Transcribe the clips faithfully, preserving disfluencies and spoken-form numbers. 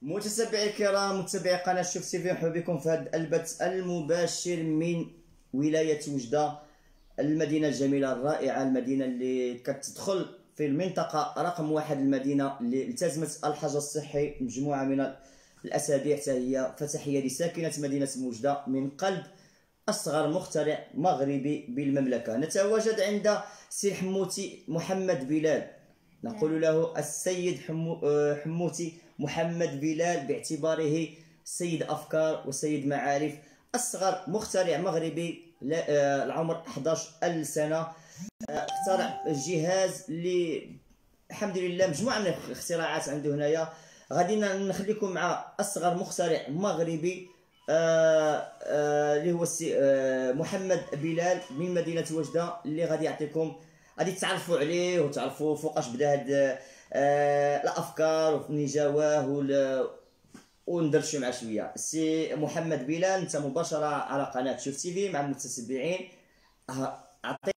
متتبعي الكرام، متابعي قناه شوف تي في، مرحبا بكم في هذا البث المباشر من ولايه وجده، المدينه الجميله الرائعه، المدينه اللي كتدخل في المنطقه رقم واحد، المدينه اللي التزمت الحجر الصحي مجموعه من الاسابيع حتى هي. فتحيه لساكنه مدينه وجده من قلب اصغر مخترع مغربي بالمملكه. نتواجد عند سي حموتي محمد بلال، نقول له السيد حمو حموتي محمد بلال باعتباره سيد أفكار وسيد معارف، أصغر مخترع مغربي العمر أحد عشر ألف سنة. اخترع جهاز اللي الحمد لله مجموعة من الاختراعات عنده هنايا. غادي نخليكم مع أصغر مخترع مغربي اللي هو السي محمد بلال من مدينة وجدة، اللي غادي يعطيكم، غادي تعرفوا عليه وتعرفوا فوقاش بدا هاد آه الافكار وفني جواه وندردشوا مع شويه. السي محمد بلال، انت مباشره على قناه شوف تي في مع المتتبعين. أعطي...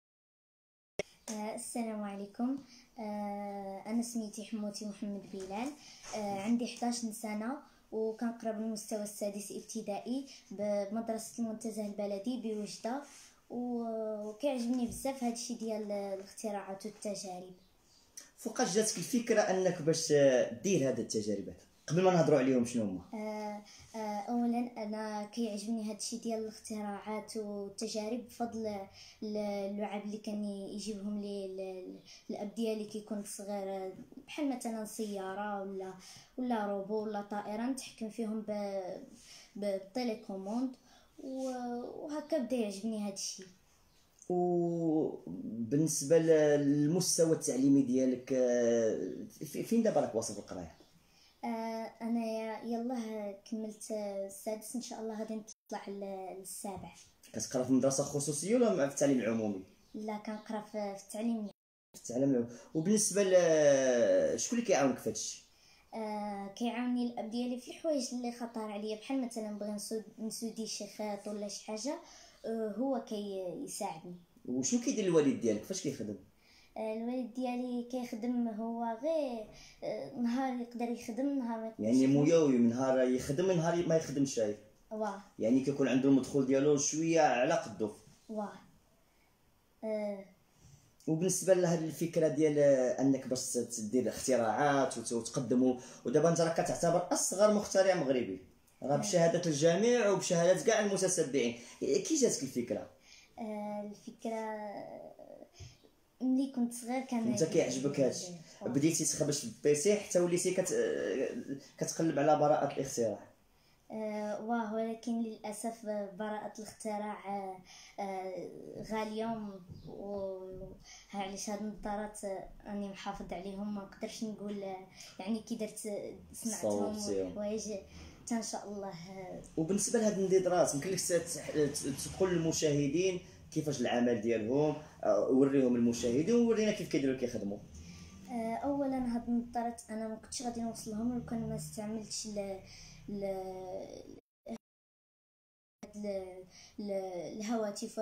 آه السلام عليكم. آه انا سميتي حموتي محمد بلال. آه عندي إحدى عشر سنه وكنقرا بالمستوى السادس ابتدائي بمدرسه المنتزه البلدي بوجده، وكيعجبني بزاف هادشي ديال الاختراعات والتجارب. فوقاش جاتك الفكره انك باش دير هاد التجارب قبل ما نهضروا عليهم؟ شنو هما؟ آه آه اولا انا كيعجبني هادشي ديال الاختراعات والتجارب بفضل اللعاب اللي كان يجيبهم لي الاب ديالي كيكون صغير، بحال مثلا سياره ولا ولا روبو ولا طائره نتحكم فيهم بالتليكوموند، وهكا بدا يعجبني هادشي. وبالنسبه للمستوى التعليمي ديالك، فين دابا راك واصل في القرايه؟ آه انا يلاه كملت السادس، ان شاء الله غادي نطلع للسابع. كتقرا في مدرسه خصوصيه ولا في التعليم العمومي؟ لا، كنقرا في التعليم في التعليم العمومي. وبالنسبه ل شكون اللي كيعاونك في هادشي؟ آه كيعاوني الاب ديالي في الحوايج اللي خطر عليا، بحال مثلا بغي نسود نسودي شي خيط ولا شي حاجه، آه هو كيساعدني. وشنو كيدير الوالد ديالك؟ فاش كيخدم؟ الوالد ديالي كيخدم، هو غير نهار يقدر يخدم نهار ما يعني مويوي، من نهار يخدم من نهار ما يخدمش. شايف؟ واه يعني كيكون عنده المدخول ديالو شويه على قدو. واه أه. وبالنسبه لهاد الفكره ديال انك باش تدير اختراعات وتقدموا، ودابا انت راك كتعتبر اصغر مخترع مغربي، راه بشهاده الجميع وبشهاده كاع المتتبعين، كي جاتك الفكره؟ أه الفكره ملي كنت صغير كان انت كيعجبك هادشي، بديتي تخربش في البيسي حتى وليتي كت... كتقلب على براءه الاختراع. آه واه ولكن للاسف براءه الاختراع آه آه غاليه، وعلاش هاد النظارات راني محافظ عليهم، ما نقدرش نقول يعني كي درت سمعتهم وحوايج حتى ان شاء الله. وبالنسبه لهاد النظارات يمكن لك تقول للمشاهدين كيفاش العمل ديالهم، وريهم المشاهدين وورينا كيف كيديروا كيخدموا. اولا هاد النظارات انا ما كنتش غادي نوصلهم لو كان ما استعملتش ل ل الهواتف،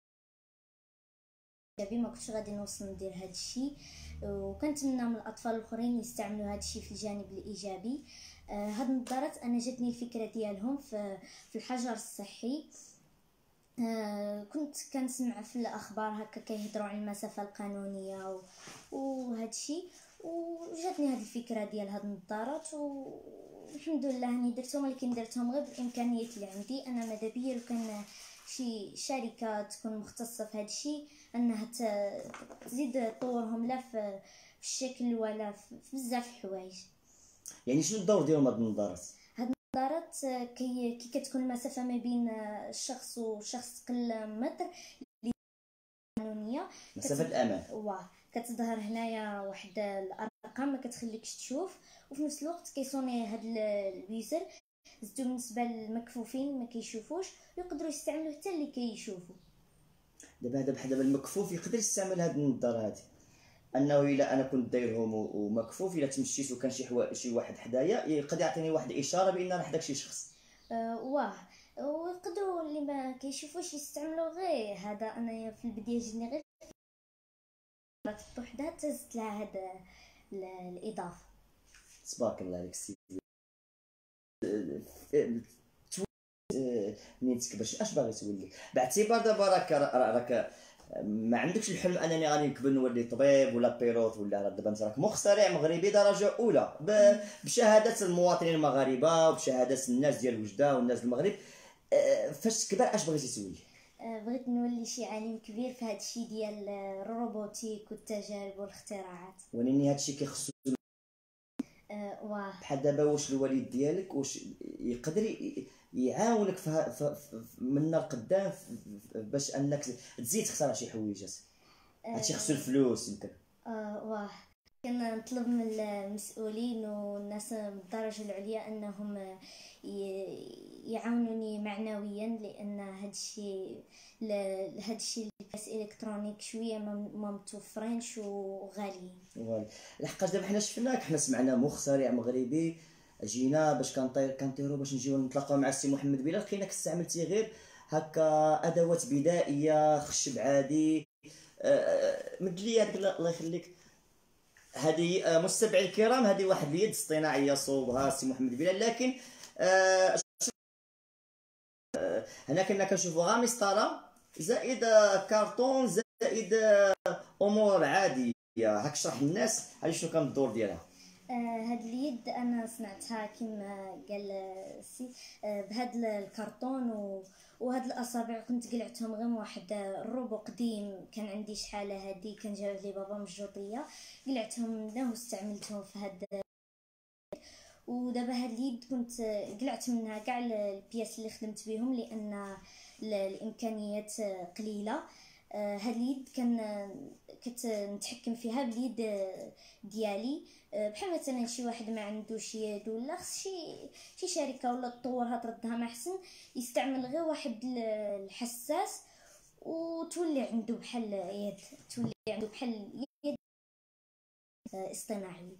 ما كنتش غادي نوصل ندير هاد الشيء، وكنتمنى من الاطفال الاخرين يستعملوا هاد الشيء في الجانب الايجابي. هاد النظارات انا جاتني الفكره ديالهم في في الحجر الصحي. آه كنت كنسمع في الاخبار هكا كيهضروا على المسافه القانونيه وهذا الشيء، وجاتني هذه الفكره ديال هاد النظارات، والحمد لله اني درتهم، ولكن درتهم غير بالامكانيات اللي عندي انا. ماذا بيا لو كان شي شركه تكون مختصه في هذا الشيء انها تزيد تطورهم، لا في الشكل ولا في بزاف الحوايج. يعني شنو الدور ديالهم هاد النظارات؟ النظارات كي كي كتكون المسافه ما بين الشخص وشخص تقل متر قانونيه، مسافه الامان، واه كتظهر هنايا واحد الارقام ما كتخليكش تشوف، وفي نفس الوقت كيصوني هاد الفيزر زدتو بالنسبه للمكفوفين ما كيشوفوش، يقدروا يستعملوه حتى اللي كيشوفوا. دابا هذا بحال دابا المكفوف يقدر يستعمل هاد النظاره هادي، انه الا انا كنت دايرهم ومكفوف، الا تمشيت وكان شي حوا... شي واحد حدايا يقدر يعطيني واحد اشاره بان راه حداك شي شخص. أه واه ويقدروا اللي ما كيشوفوش يستعملوا غير هذا. انا في البدايه جاني غير وحده تزت لها هذا الاضافه. تبارك الله عليك سي منين تكبر اش باغي تولي، باعتبار دابا راك راك ما عندكش الحلم انني غادي نكبر نولي طبيب ولا بيلوت ولا، دابا انت راك مخترع مغربي درجه اولى بشهاده المواطنين المغاربه وبشهاده الناس ديال وجده والناس المغرب. فاش تكبر اش بغيتي تولي؟ بغيت نولي شي عالم كبير في هذا الشيء ديال الروبوتيك والتجارب والاختراعات. ولكن هذا الشيء كيخصو واه بحال دابا واش الوالد ديالك واش يقدر يعاونك في من القدام باش انك تزيد تختار شي حويجات؟ هادشي خصو الفلوس يمكن. اه واه كنطلب من المسؤولين والناس من الدرجه العليا انهم يعاونوني معنويا، لان هادشي هادشي الباس الكترونيك شويه ما متوفرينش وغاليين. فوالا لحقاش دابا حنا شفناك، حنا سمعنا مخترع مغربي جينا باش كنطير كنطيروا باش نجيو نتلاقاو مع السي محمد بلال، لقيناك استعملتي غير هكا ادوات بدائيه خشب عادي. مد لي هذيك الله يخليك، هذه مستمعي الكرام هذه واحد اليد اصطناعيه صوبها السي محمد بلال، لكن آه آه هنا كنا كنشوفوا غا مسطره زائد كارطون زائد امور عاديه. هاك شرح الناس على شنو كان الدور ديالها. آه هاد اليد انا صنعتها كما قال السي آه بهاد الكرتون و... وهاد الاصابع كنت قلعتهم غير واحد الروبو قديم كان عندي شحاله هادي كان جاب لي بابا من الجوطيه، قلعتهم منه واستعملتهم في هاد. ودابا هاد اليد كنت قلعت منها كاع البياس اللي خدمت بهم لان الامكانيات قليله. هاد اليد كان كنت نتحكم فيها باليد ديالي، بحال مثلا شي واحد ما عندوش يد ولا خص شي شي شركه ولا تطورها تردها ما احسن يستعمل غير واحد الحساس وتولي عنده بحال يد، تولي عنده بحال يد اصطناعي.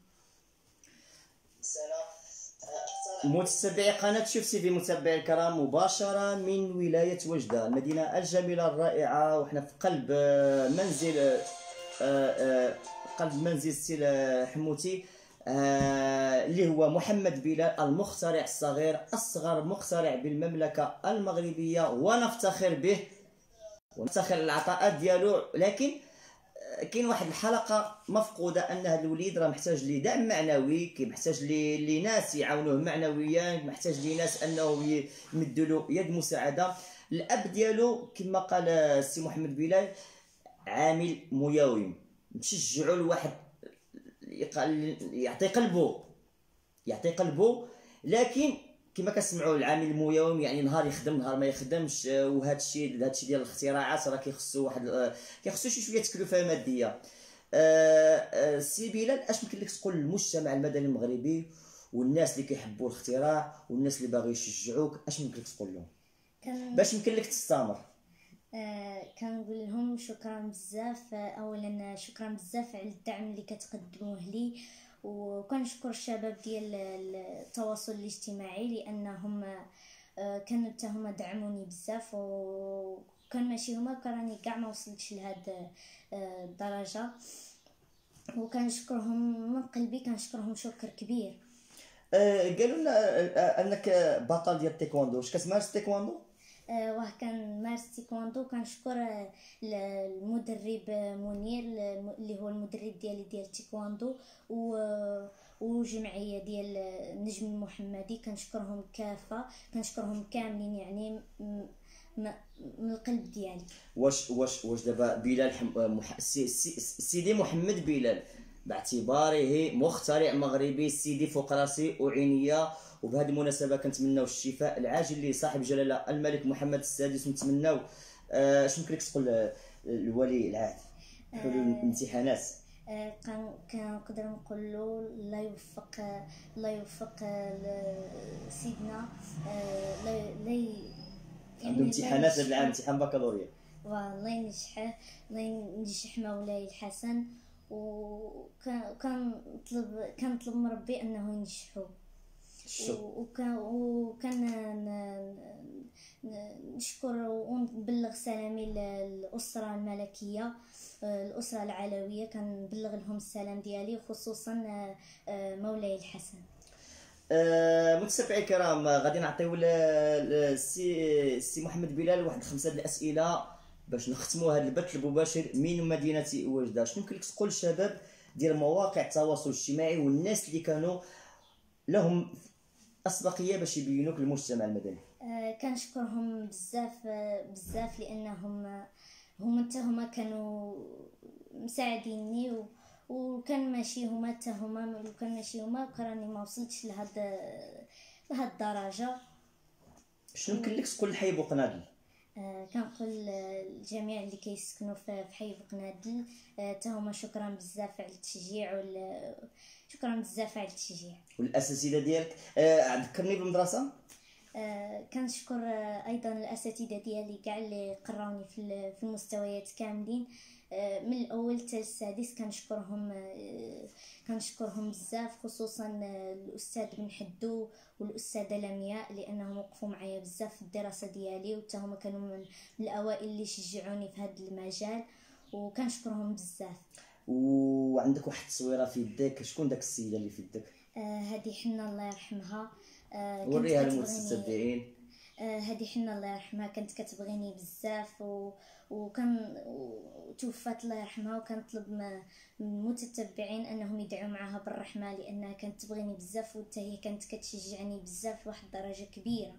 متابعي قناة شوف سي في، متابعي الكرام مباشرة من ولاية وجدة المدينة الجميلة الرائعة، وحنا في قلب منزل قلب منزل سي حموتي اللي هو محمد بلال المخترع الصغير، أصغر مخترع بالمملكة المغربية، ونفتخر به ونفتخر العطاءات ديالو. لكن كاين واحد الحلقه مفقوده ان هذا الوليد راه محتاج لدعم معنوي، كيحتاج لناس يعاونوه معنويا، محتاج لناس انه يمدوا له يد مساعده. الاب ديالو كما قال السي محمد بلال عامل مياوم، نشجعوا الواحد يعطي قلبه يعطي قلبه لكن كما كنسمعوا العامل المياوم يعني نهار يخدم نهار ما يخدمش. وهذا الشيء هذا الشيء ديال الاختراعات راه كيخصو واحد كيخصو شي شويه تكلفه ماديه. سي بلال اش يمكن لك تقول للمجتمع المدني المغربي والناس اللي كيحبوا الاختراع والناس اللي باغي يشجعوك، اش يمكن لك تقول لهم باش يمكن لك تستمر؟ آه كنقول لهم شكرا بزاف، اولا شكرا بزاف على الدعم اللي كتقدموه لي، وكنشكر الشباب ديال التواصل الاجتماعي لانهم كانوا حتى هما دعموني بزاف، وكان ماشي هما كراني كاع ما وصلتش لهاد الدرجه، وكنشكرهم من قلبي، كنشكرهم شكر كبير. أه قالوا لنا انك بطل ديال التايكوندو، واش كتمارس التايكوندو؟ أه واه كنمارس تايكوندو. كنشكر المدرب منير اللي هو المدرب ديالي ديال التايكوندو و وجمعيه ديال النجم المحمدي، كنشكرهم كافه، كنشكرهم كاملين يعني من القلب ديالي. واش واش واش دابا بلال حم... مح... سي... سي... سيدي محمد بلال باعتباره مخترع مغربي سيدي فوق راسي وعينيا، وبهذه المناسبه كنتمناو الشفاء العاجل لصاحب جلاله الملك محمد السادس، ونتمناو آه شنو يمكن لك تقول للولي العهد حلول الامتحانات؟ آه كنقدر نقول له الله يوفق الله يوفق سيدنا آه لا عنده امتحانات هذا العام، امتحان بكالوريا، والله ينجحه الله ينجح مولاي الحسن، وكان طلب كان طلب من ربي انه ينجحوا. وكان وكان نشكر ونبلغ سلامي للاسره الملكيه الاسره العلويه، كنبلغ لهم السلام ديالي، خصوصا مولاي الحسن. آه متابعي الكرام، غادي نعطيو السي السي محمد بلال واحد خمسه د الاسئله باش نختموا هذا البث المباشر من مدينه وجده. شنو يمكن لك تقول للشباب ديال مواقع التواصل الاجتماعي والناس اللي كانوا لهم اسبقيه باش يبينوك للمجتمع المدني؟ آه كنشكرهم بزاف بزاف لانهم هما حتى هما كانوا مساعديني و... وكان ماشي هما حتى هما وكان ماشي هما كراني ما وصلتش لهاد لهاد الدرجه. شنو يمكن لك تقول لحي بوقنادل؟ آه كنقول للجميع اللي كيسكنوا في حي بوقنادل حتى آه هما شكرا بزاف على التشجيع وال... شكرا بزاف على التشجيع. والاساتذه ديالك آه ذكرني بالمدرسه؟ آه كنشكر آه ايضا الاساتذه ديالي كاع اللي قراوني في في المستويات كاملين آه من الاول حتى السادس. كنشكرهم آه كنشكرهم بزاف، خصوصا آه الاستاذ بن حدو والاستاذه لمياء لانهم وقفوا معايا بزاف في الدراسه ديالي وحتى هما كانوا من الاوائل اللي شجعوني في هذا المجال وكنشكرهم بزاف. وعندك واحد التصويره في يدك، شكون داك السيده اللي في يدك؟ هذه آه حنا الله يرحمها. آه وريها للمتتبعين. آه هذه حنا الله يرحمها كانت كتبغيني بزاف و... وكان توفات الله يرحمها، وكنطلب من المتتبعين انهم يدعوا معها بالرحمه لانها كانت تبغيني بزاف وحتى هي كانت كتشجعني بزاف لواحد الدرجه كبيره.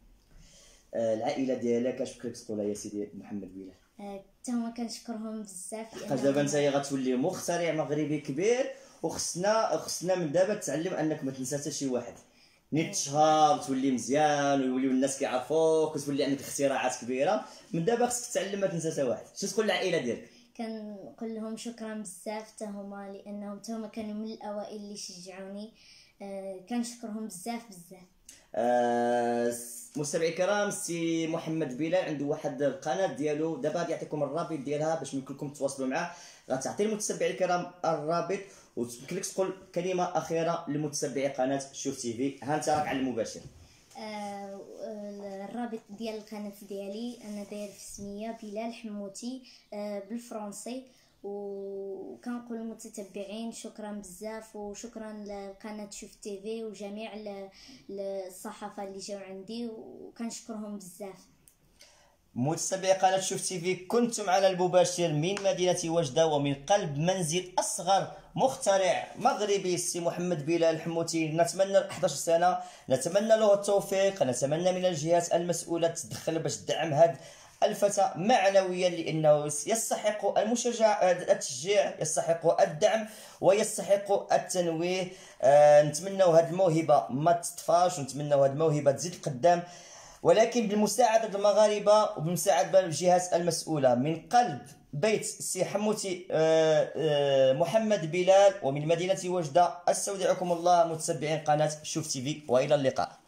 آه العائله ديالك اش بغيت تقولها يا سيدي محمد بلال؟ حتى هما كنشكرهم بزاف لان دابا نتايا غتولي مخترع مغربي كبير، وخصنا خصنا من دابا تعلم انك ما تنسى حتى شي واحد. نيت تشهر تولي مزيان ويوليو الناس كيعرفوك وتولي عندك اختراعات كبيره، من دابا خصك تعلم ما تنسى حتى واحد. شنو تقول للعائله ديالك؟ كنقول لهم شكرا بزاف حتى هما لانهم حتى هما كانوا من الاوائل اللي شجعوني. آه كنشكرهم بزاف بزاف. آه مستمعي الكرام، سي محمد بلال عنده واحد القناه ديالو، دابا غادي يعطيكم الرابط ديالها باش يمكن لكم تواصلوا معاه. غتعطي المتتبعين الكرام الرابط ويمكن لك تقول كلمه اخيره لمتتبعي قناه شوف تي في. ها انت راك على المباشر. آه الرابط ديال القناه ديالي انا داير في سميه بلال حموتي آه بالفرنسي، وكنقول للمتتبعين شكرا بزاف وشكرا لقناه شوف تي في وجميع الصحافه اللي جاو عندي وكنشكرهم بزاف. متابعي قناه شوف تي في، كنتم على المباشر من مدينه وجده ومن قلب منزل اصغر مخترع مغربي السي محمد بلال الحموتي. نتمنى احد عشر سنه، نتمنى له التوفيق، نتمنى من الجهات المسؤوله تدخل باش تدعم هذا الفتى معنويا لانه يستحق المشجع التشجيع، يستحق الدعم ويستحق التنويه. آه نتمنوا هذه الموهبه ما تطفاش ونتمنوا هذه الموهبه تزيد قدام، ولكن بمساعده المغاربه وبمساعده الجهات المسؤوله. من قلب بيت السي حموتي آه آه محمد بلال ومن مدينه وجده، استودعكم الله متتبعين قناه شوف تي في والى اللقاء.